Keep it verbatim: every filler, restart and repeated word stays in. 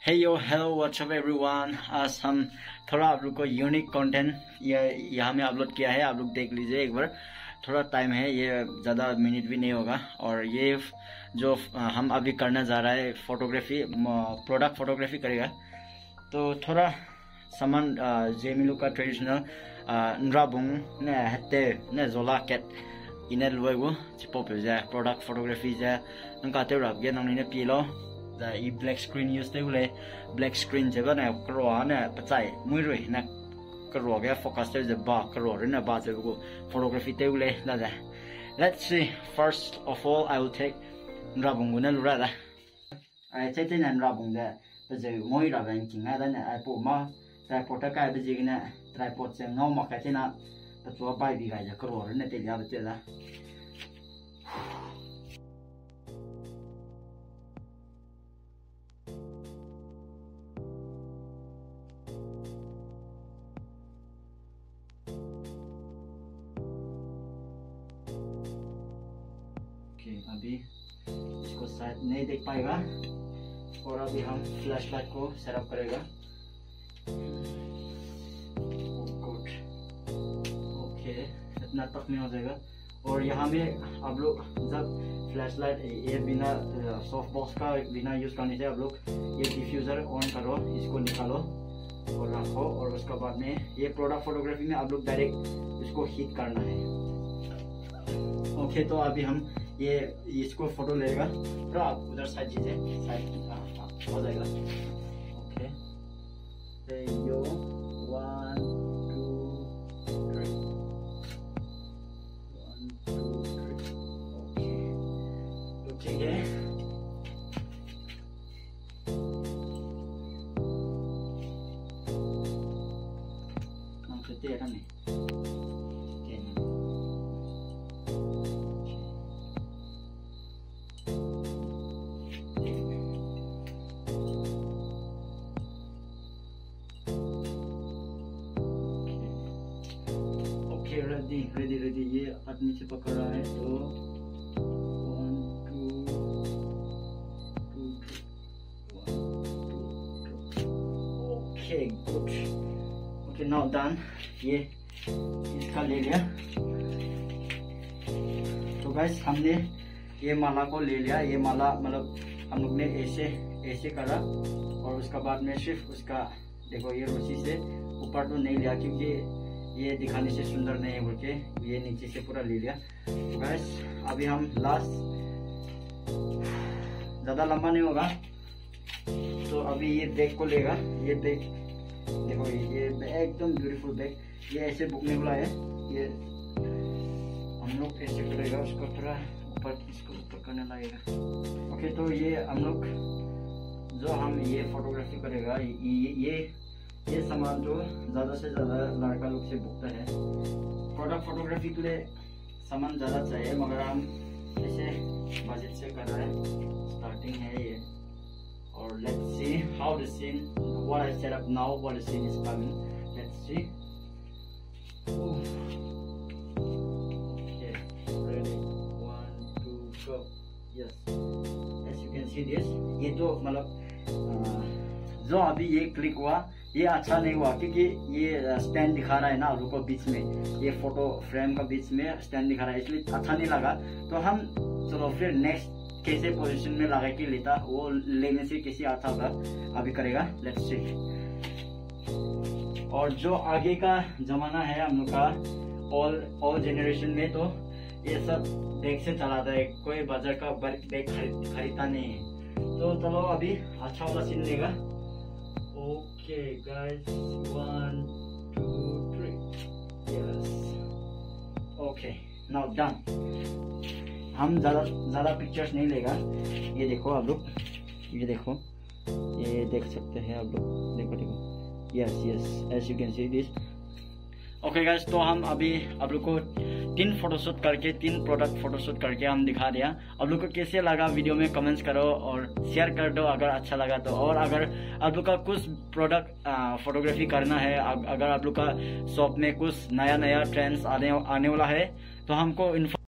हे yo hello what's up everyone. आज हम थोड़ा आप लोग को यूनिक कंटेंट ये यहाँ में अपलोड किया है, आप लोग देख लीजिए एक बार। थोड़ा टाइम है, ये ज़्यादा मिनट भी नहीं होगा। और ये जो हम अभी करना जा रहा है फोटोग्राफी, प्रोडक्ट फोटोग्राफी करेगा। तो थोड़ा सामान जेमिलू का ट्रेडिशनल नराबुंग ने हत्ते ने जोला केट इन्हें लोगों चिपो पे जाए प्रोडक्ट फोटोग्राफी जाए उनका तेरा अब ये नंगे ने पीलो ये ब्लैक स्क्रीन यूज़ ते हुए ब्लैक स्क्रीन जब ना करो आने पचाए मुझे ना करो गया फोकस ते जब बा करो रे ना बा जब को फोटोग्राफी ते हुए ना जाए। Let's see. First of all, I will take nrabung na lura da. I take na nrabung da. But the moi rabang king na da I put ma tripod ka ba jig na tripod se ngau ma ka te na ta to bai bi ga ja karo re na te ja ba te da. अभी इसको शायद नहीं देख पाएगा और अभी हम flash light को सेटअप करेगा। ओके इतना तक में हो जाएगा। और यहाँ में आप लोग जब फ्लैश लाइट ये बिना सॉफ्ट बॉक्स का बिना यूज करने से आप लोग ये डिफ्यूजर ऑन करो, इसको निकालो और रखो। और उसके बाद में ये प्रोडक्ट फोटोग्राफी में आप लोग डायरेक्ट इसको हीट करना है। ओके तो अभी हम ये इसको फोटो लेगा तो आप उधर साइड चीजें साइड हो जाएगा। Okay yo one two three one two three okay तो ठीक है। हम करते हैं नहीं रेडी रेडी रेडी ये आदमी से पकड़ रहा है तो one two two one two okay good okay now done. ये इसका ले लिया। तो गाइस हमने ये माला को ले लिया। ये माला मतलब हम लोग ने ऐसे ऐसे करा और उसका बाद में सिर्फ उसका देखो ये रस्सी से ऊपर तो नहीं लिया क्योंकि ये दिखाने से सुंदर नहीं है बोल के ये नीचे से पूरा ले लिया। तो गाइस अभी हम लास्ट ज्यादा लंबा नहीं होगा तो अभी ये बैग को लेगा। ये बैग देखो ये एकदम ब्यूटीफुल बैग। ये ऐसे बुकने वाला है। ये हम लोग ऐसे करेगा उसको थोड़ा ऊपर इसको ऊपर करने लगेगा। ओके तो ये हम लोग जो हम ये फोटोग्राफी करेगा ये ये ये सामान जो ज़्यादा से ज़्यादा लड़का लोग से बुकता है। प्रोडक्ट फोटोग्राफी के लिए सामान ज़्यादा चाहिए मगर हम ऐसे बजट से कर रहे हैं। स्टार्टिंग है ये और let's see how the scene what I set up now what the scene is coming. Let's see okay ready one two go yes as you can see this. ये तो मतलब जो अभी ये क्लिक हुआ ये अच्छा नहीं हुआ क्योंकि ये स्टैंड दिखा रहा है ना रुको बीच में ये फोटो फ्रेम का बीच में स्टैंड दिखा रहा है इसलिए अच्छा नहीं लगा। तो हम चलो फिर नेक्स्ट कैसे पोजीशन में लगा के लेता वो लेने से कैसे अच्छा होगा अभी करेगा। Let's see. और जो आगे का जमाना है हम लोग का ऑल ऑल जनरेशन में तो ये सब बैग से चलाता है, कोई बाजार का बैग खरीदता नहीं है। तो चलो अभी अच्छा वाला सीन लेगा। Okay guys, one, two, three, yes, okay, now done। हम ज़्यादा ज़्यादा पिक्चर्स नहीं लेगा। ये देखो आप लोग ये देखो ये देख सकते हैं आप लोग देखो देखो yes yes as you can see this. Okay guys तो हम अभी आप लोग को तीन फोटोशूट करके तीन प्रोडक्ट फोटोशूट करके हम दिखा दिया। आप लोग को कैसे लगा वीडियो में कमेंट्स करो और शेयर कर दो अगर अच्छा लगा तो। और अगर आप लोग का कुछ प्रोडक्ट फोटोग्राफी करना है, अगर आप लोग का शॉप में कुछ नया नया ट्रेंड्स आने आने वाला है तो हमको इन्फो